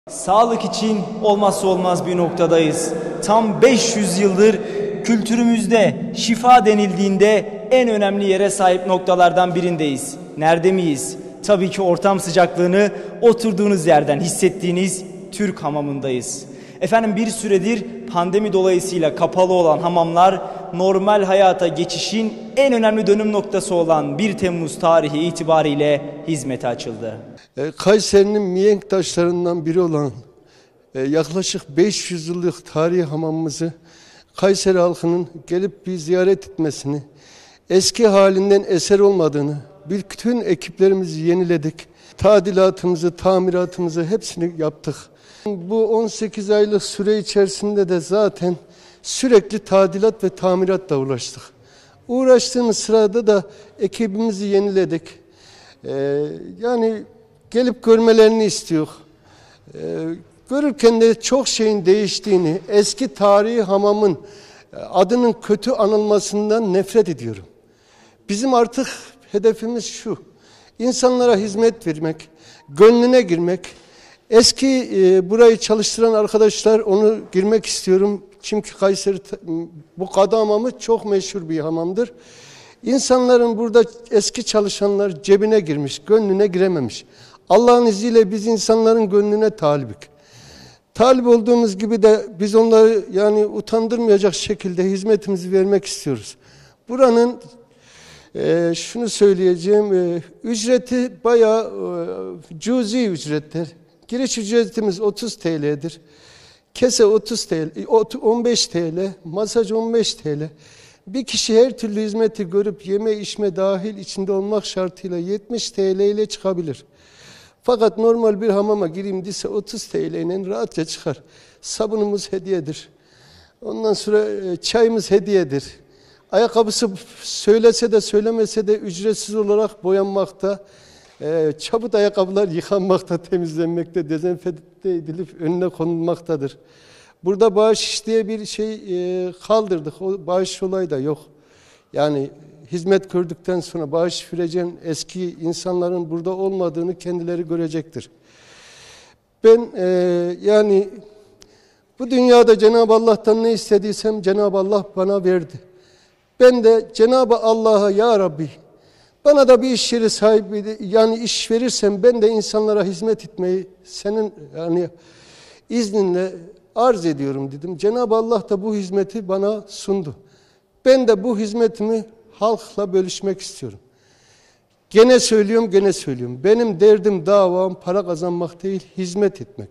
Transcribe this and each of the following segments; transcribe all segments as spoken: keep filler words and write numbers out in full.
Sağlık için olmazsa olmaz bir noktadayız. Tam beş yüz yıldır kültürümüzde şifa denildiğinde en önemli yere sahip noktalardan birindeyiz. Nerede miyiz? Tabii ki ortam sıcaklığını oturduğunuz yerden hissettiğiniz Türk hamamındayız. Efendim bir süredir pandemi dolayısıyla kapalı olan hamamlar normal hayata geçişin en önemli dönüm noktası olan bir Temmuz tarihi itibariyle hizmete açıldı. Kayseri'nin mihenk taşlarından biri olan yaklaşık beş yüz yıllık tarihi hamamımızı Kayseri halkının gelip bir ziyaret etmesini, eski halinden eser olmadığını, bütün ekiplerimizi yeniledik. Tadilatımızı, tamiratımızı hepsini yaptık. Bu on sekiz aylık süre içerisinde de zaten sürekli tadilat ve tamiratla uğraştık. Uğraştığımız sırada da ekibimizi yeniledik. Ee, yani gelip görmelerini istiyor. Ee, görürken de çok şeyin değiştiğini, eski tarihi hamamın adının kötü anılmasından nefret ediyorum. Bizim artık hedefimiz şu: İnsanlara hizmet vermek, gönlüne girmek. Eski e, burayı çalıştıran arkadaşlar onu girmek istiyorum. Çünkü Kayseri bu Kadı Hamamı çok meşhur bir hamamdır. İnsanların burada eski çalışanlar cebine girmiş, gönlüne girememiş. Allah'ın izniyle biz insanların gönlüne talibik. Talip olduğumuz gibi de biz onları yani utandırmayacak şekilde hizmetimizi vermek istiyoruz. Buranın e, şunu söyleyeceğim, e, ücreti bayağı e, cüzi ücretler. Giriş ücretimiz otuz T L'dir. Kese otuz T L, on beş T L, masaj on beş T L. Bir kişi her türlü hizmeti görüp yeme içme dahil içinde olmak şartıyla yetmiş T L ile çıkabilir. Fakat normal bir hamama gireyim dese otuz T L ile rahatça çıkar. Sabunumuz hediyedir. Ondan sonra çayımız hediyedir. Ayakkabısı söylese de söylemese de ücretsiz olarak boyanmakta. Ee, çabut ayakkabılar yıkanmakta, temizlenmekte, dezenfekte edilip önüne konulmaktadır. Burada bağış diye bir şey e, kaldırdık. O bağış olayı da yok. Yani hizmet gördükten sonra bağış vereceğin eski insanların burada olmadığını kendileri görecektir. Ben e, yani bu dünyada Cenab-ı Allah'tan ne istediysem Cenab-ı Allah bana verdi. Ben de Cenab-ı Allah'a ya Rabbi bana da bir iş yeri sahibi, yani iş verirsen ben de insanlara hizmet etmeyi senin yani izninle arz ediyorum dedim. Cenab-ı Allah da bu hizmeti bana sundu. Ben de bu hizmetimi halkla bölüşmek istiyorum. Gene söylüyorum, gene söylüyorum. Benim derdim, davam para kazanmak değil, hizmet etmek.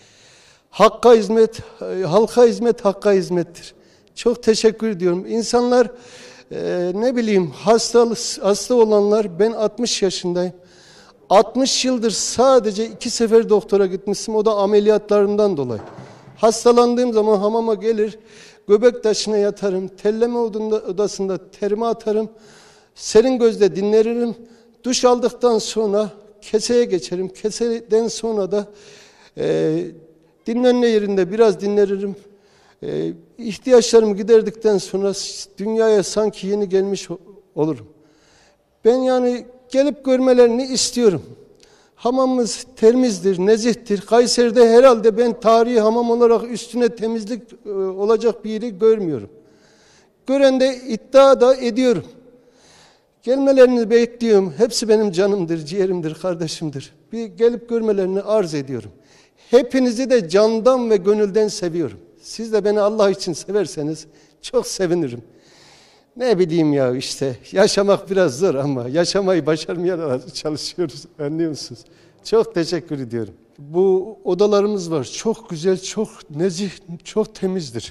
Hakka hizmet, halka hizmet, hakka hizmettir. Çok teşekkür ediyorum. İnsanlar Ee, ne bileyim hasta, hasta olanlar, ben altmış yaşındayım. altmış yıldır sadece iki sefer doktora gitmişim, o da ameliyatlarımdan dolayı. Hastalandığım zaman hamama gelir, göbek taşına yatarım, telleme odasında terime atarım, serin gözle dinlenirim. Duş aldıktan sonra keseye geçerim, keseden sonra da e, dinlenme yerinde biraz dinlenirim. Ee, ihtiyaçlarımı giderdikten sonra dünyaya sanki yeni gelmiş olurum. Ben yani gelip görmelerini istiyorum. Hamamımız temizdir, nezihtir. Kayseri'de herhalde ben tarihi hamam olarak üstüne temizlik e, olacak bir yeri görmüyorum. Gören de iddia da ediyorum. Gelmelerini bekliyorum. Hepsi benim canımdır, ciğerimdir, kardeşimdir. Bir gelip görmelerini arz ediyorum. Hepinizi de candan ve gönülden seviyorum. Siz de beni Allah için severseniz çok sevinirim. Ne bileyim ya, işte yaşamak biraz zor ama yaşamayı başarmaya çalışıyoruz, anlıyor musunuz? Çok teşekkür ediyorum. Bu odalarımız var, çok güzel, çok nezih, çok temizdir.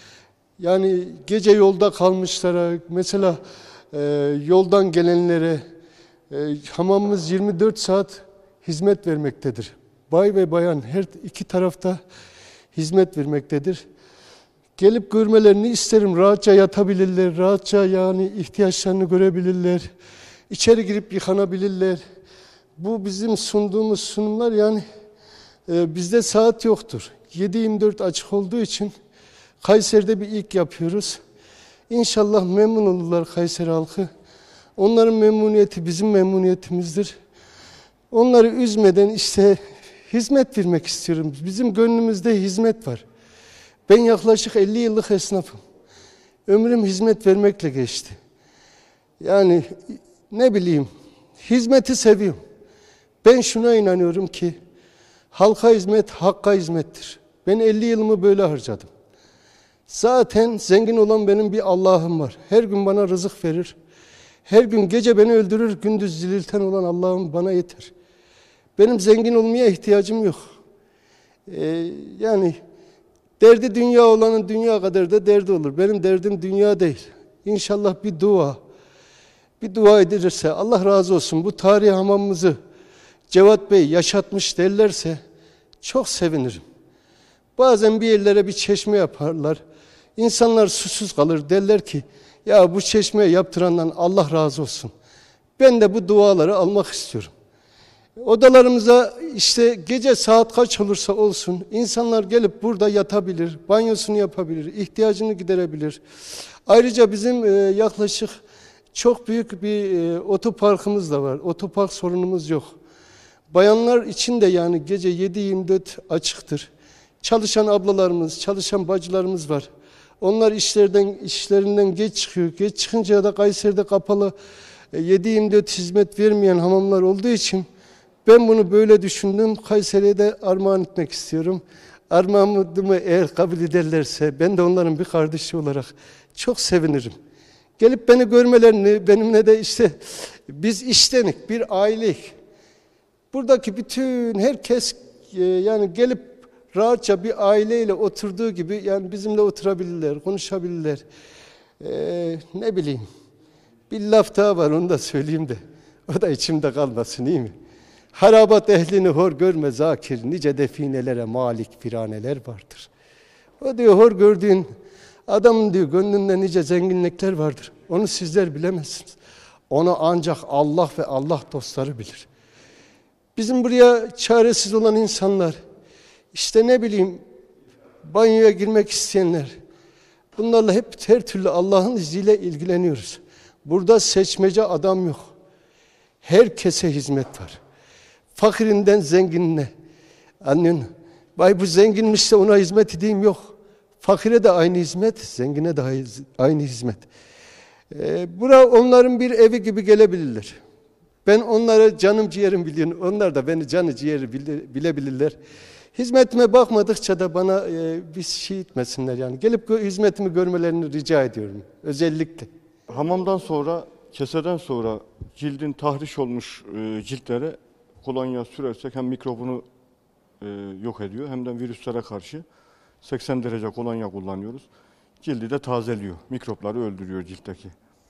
Yani gece yolda kalmışlara, mesela e, yoldan gelenlere e, hamamımız yirmi dört saat hizmet vermektedir. Bay ve bayan her iki tarafta hizmet vermektedir. Gelip görmelerini isterim. Rahatça yatabilirler, rahatça yani ihtiyaçlarını görebilirler. İçeri girip yıkanabilirler. Bu bizim sunduğumuz sunumlar, yani e, bizde saat yoktur. yedi yirmi dört açık olduğu için Kayseri'de bir ilk yapıyoruz. İnşallah memnun olurlar Kayseri halkı. Onların memnuniyeti bizim memnuniyetimizdir. Onları üzmeden işte hizmet vermek istiyorum. Bizim gönlümüzde hizmet var. Ben yaklaşık elli yıllık esnafım. Ömrüm hizmet vermekle geçti. Yani ne bileyim, hizmeti seviyorum. Ben şuna inanıyorum ki halka hizmet, hakka hizmettir. Ben elli yılımı böyle harcadım. Zaten zengin olan benim bir Allah'ım var. Her gün bana rızık verir. Her gün gece beni öldürür, gündüz zililten olan Allah'ım bana yeter. Benim zengin olmaya ihtiyacım yok. Ee, yani derdi dünya olanın dünya kadar da derdi olur. Benim derdim dünya değil. İnşallah bir dua, bir dua edilirse, Allah razı olsun, bu tarihi hamamımızı Cevat Bey yaşatmış derlerse çok sevinirim. Bazen bir yerlere bir çeşme yaparlar. İnsanlar susuz kalır, derler ki ya bu çeşmeyi yaptırandan Allah razı olsun. Ben de bu duaları almak istiyorum. Odalarımıza işte gece saat kaç olursa olsun insanlar gelip burada yatabilir, banyosunu yapabilir, ihtiyacını giderebilir. Ayrıca bizim e, yaklaşık çok büyük bir e, otoparkımız da var. Otopark sorunumuz yok. Bayanlar için de yani gece yedi yirmi dört açıktır. Çalışan ablalarımız, çalışan bacılarımız var. Onlar işlerden işlerinden geç çıkıyor. Geç çıkınca da Kayseri'de kapalı yedi yirmi dört hizmet vermeyen hamamlar olduğu için ben bunu böyle düşündüm. Kayseri'ye de armağan etmek istiyorum. Armağanımı eğer kabul ederlerse ben de onların bir kardeşi olarak çok sevinirim. Gelip beni görmelerini, benimle de işte biz iştenik, bir aileyiz. Buradaki bütün herkes yani gelip rahatça bir aileyle oturduğu gibi yani bizimle oturabilirler, konuşabilirler. Ee, ne bileyim, bir laf daha var, onu da söyleyeyim de o da içimde kalmasın, iyi mi? Harabat ehlini hor görme zakir, nice definelere malik firaneler vardır. O diyor hor gördüğün adamın diyor gönlünde nice zenginlikler vardır. Onu sizler bilemezsiniz. Onu ancak Allah ve Allah dostları bilir. Bizim buraya çaresiz olan insanlar, işte ne bileyim banyoya girmek isteyenler, bunlarla hep her türlü Allah'ın izniyle ilgileniyoruz. Burada seçmece adam yok. Herkese hizmet var. Fakirinden zenginine. Annen, vay bu zenginmişse ona hizmet edeyim yok. Fakire de aynı hizmet, zengine de aynı hizmet. Ee, bura onların bir evi gibi gelebilirler. Ben onlara canım ciğerim biliyorum. Onlar da beni canı ciğeri bile, bilebilirler. Hizmetime bakmadıkça da bana e, bir şey etmesinler yani. Gelip hizmetimi görmelerini rica ediyorum. Özellikle. Hamamdan sonra, keseden sonra cildin tahriş olmuş e, ciltlere kolonya sürersek hem mikrobunu e, yok ediyor hem de virüslere karşı seksen derece kolonya kullanıyoruz. Cildi de tazeliyor. Mikropları öldürüyor ciltteki.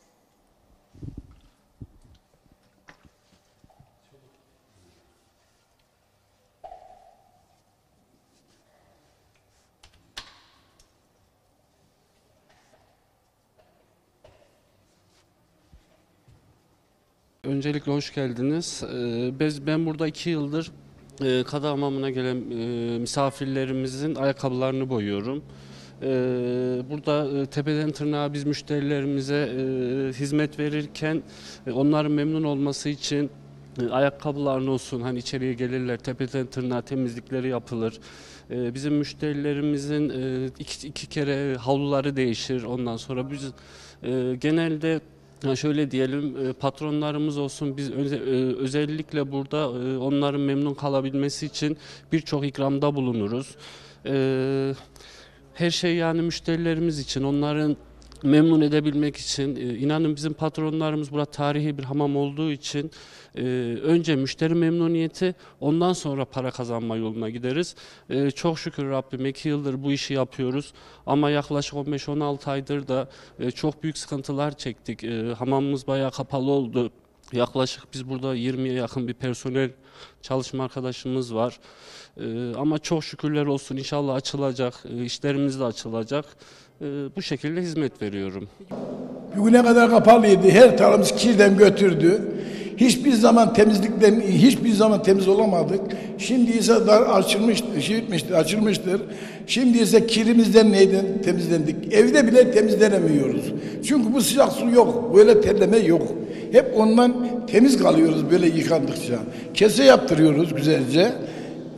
Öncelikle hoş geldiniz. Biz, ben burada iki yıldır Kadı Hamamı'na gelen misafirlerimizin ayakkabılarını boyuyorum. Burada tepeden tırnağa biz müşterilerimize hizmet verirken onların memnun olması için ayakkabılarını olsun, hani içeriye gelirler, tepeden tırnağa temizlikleri yapılır. Bizim müşterilerimizin iki, iki kere havluları değişir. Ondan sonra biz genelde şöyle diyelim, patronlarımız olsun, biz özellikle burada onların memnun kalabilmesi için birçok ikramda bulunuruz. Her şey yani müşterilerimiz için, onların memnun edebilmek için. İnanın bizim patronlarımız burada tarihi bir hamam olduğu için önce müşteri memnuniyeti, ondan sonra para kazanma yoluna gideriz. Çok şükür Rabbim iki yıldır bu işi yapıyoruz ama yaklaşık on beş on altı aydır da çok büyük sıkıntılar çektik. Hamamımız bayağı kapalı oldu. Yaklaşık biz burada yirmiye yakın bir personel çalışma arkadaşımız var. Ama çok şükürler olsun, inşallah açılacak, işlerimiz de açılacak. Bu şekilde hizmet veriyorum. Bugüne kadar kapalıydı. Her tarafımız kirden götürdü. Hiçbir zaman temizlikten, hiçbir zaman temiz olamadık. Şimdi ise dar açılmıştır, şey etmiştir, açılmıştır. Şimdi ise kirimizden neyden temizlendik? Evde bile temizlenemiyoruz. Çünkü bu sıcak su yok, böyle terleme yok. Hep ondan temiz kalıyoruz böyle yıkandıkça. Kese yaptırıyoruz güzelce.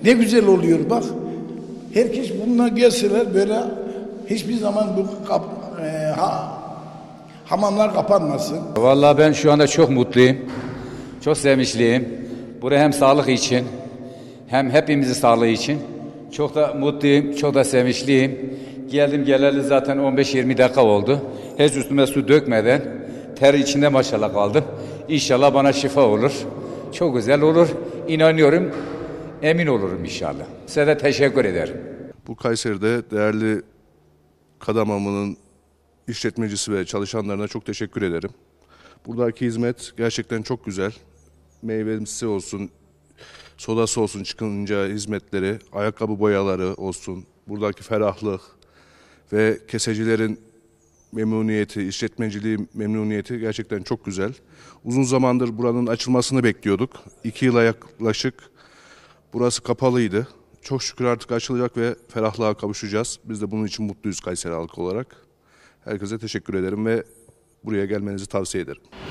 Ne güzel oluyor bak. Herkes bununla gelseler böyle hiçbir zaman bu kap, e, ha, hamamlar kapanmasın. Vallahi ben şu anda çok mutluyum. Çok sevinçliyim. Buraya hem sağlık için hem hepimizin sağlığı için çok da mutluyum, çok da sevinçliyim. Geldim geleli zaten on beş yirmi dakika oldu. Hiç üstüme su dökmeden ter içinde maşallah kaldım. İnşallah bana şifa olur. Çok güzel olur. İnanıyorum, emin olurum inşallah. Size de teşekkür ederim. Bu Kayseri'de değerli Kadamamı'nın işletmecisi ve çalışanlarına çok teşekkür ederim. Buradaki hizmet gerçekten çok güzel. Meyvemsi olsun, sodası olsun çıkınca hizmetleri, ayakkabı boyaları olsun, buradaki ferahlık ve kesecilerin memnuniyeti, işletmeciliği memnuniyeti gerçekten çok güzel. Uzun zamandır buranın açılmasını bekliyorduk. İki yıla yaklaşık burası kapalıydı. Çok şükür artık açılacak ve ferahlığa kavuşacağız. Biz de bunun için mutluyuz Kayseri halkı olarak. Herkese teşekkür ederim ve buraya gelmenizi tavsiye ederim.